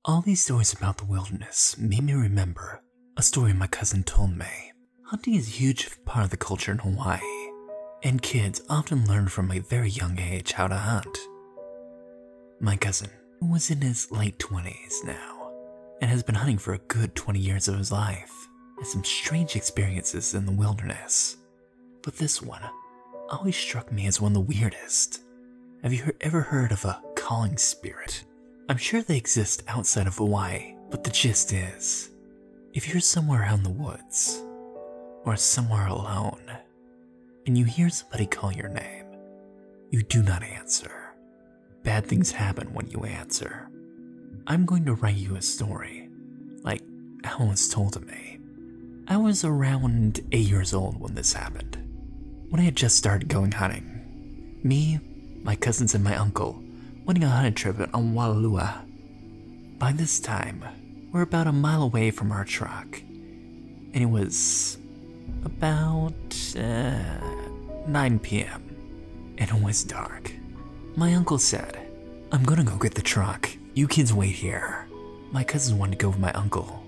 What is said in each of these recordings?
All these stories about the wilderness made me remember a story my cousin told me. Hunting is a huge part of the culture in Hawaii, and kids often learn from a very young age how to hunt. My cousin, who was in his late 20s now, and has been hunting for a good 20 years of his life, had some strange experiences in the wilderness. But this one always struck me as one of the weirdest. Have you ever heard of a calling spirit? I'm sure they exist outside of Hawaii, but the gist is, if you're somewhere out in the woods, or somewhere alone, and you hear somebody call your name, you do not answer. Bad things happen when you answer. I'm going to write you a story, like how it was told to me. I was around 8 years old when this happened, when I had just started going hunting. Me, my cousins, and my uncle went on a hunting trip on Walua. By this time, we're about a mile away from our truck, and it was about 9 p.m. and it was dark. My uncle said, "I'm gonna go get the truck. You kids wait here." My cousins wanted to go with my uncle.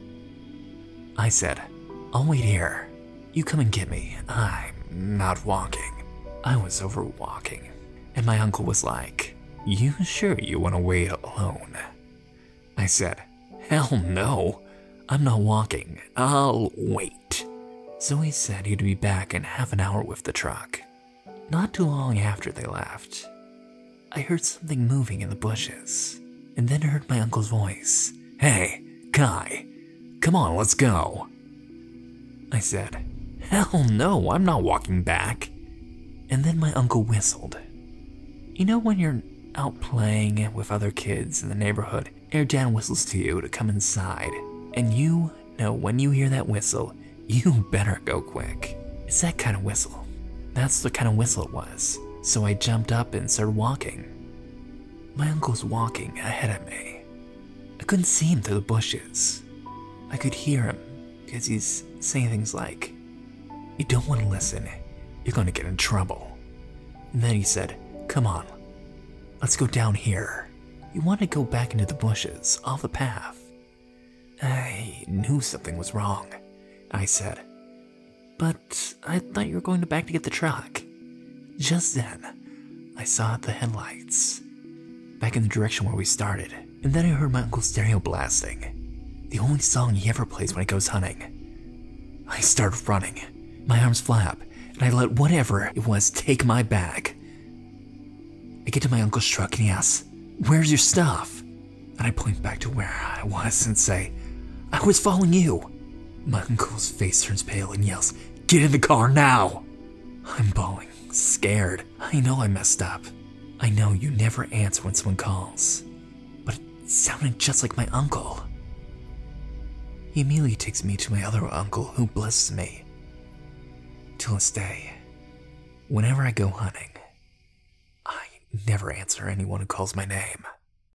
I said, "I'll wait here. You come and get me. I'm not walking." I was over walking, and my uncle was like, "You sure you want to wait alone?" I said, "Hell no. I'm not walking. I'll wait." So he said he'd be back in half an hour with the truck. Not too long after they left, I heard something moving in the bushes, and then heard my uncle's voice. "Hey, Kai, come on, let's go." I said, "Hell no, I'm not walking back." And then my uncle whistled. You know when you're out playing with other kids in the neighborhood, and your dad whistles to you to come inside, and you know when you hear that whistle, you better go quick. It's that kind of whistle. That's the kind of whistle it was. So I jumped up and started walking. My uncle's walking ahead of me. I couldn't see him through the bushes. I could hear him because he's saying things like, "You don't want to listen. You're going to get in trouble." And then he said, "Come on, let's go down here." He wanted to go back into the bushes, off the path. I knew something was wrong. I said, "But I thought you were going back to get the truck." Just then, I saw the headlights, back in the direction where we started, and then I heard my uncle's stereo blasting, the only song he ever plays when he goes hunting. I started running, my arms flap, and I let whatever it was take my bag. I get to my uncle's truck and he asks, "Where's your stuff?" And I point back to where I was and say, "I was following you." My uncle's face turns pale and yells, "Get in the car now!" I'm bawling, scared. I know I messed up. I know you never answer when someone calls, but it sounded just like my uncle. He immediately takes me to my other uncle, who blesses me. Till this day, whenever I go hunting, I never answer anyone who calls my name.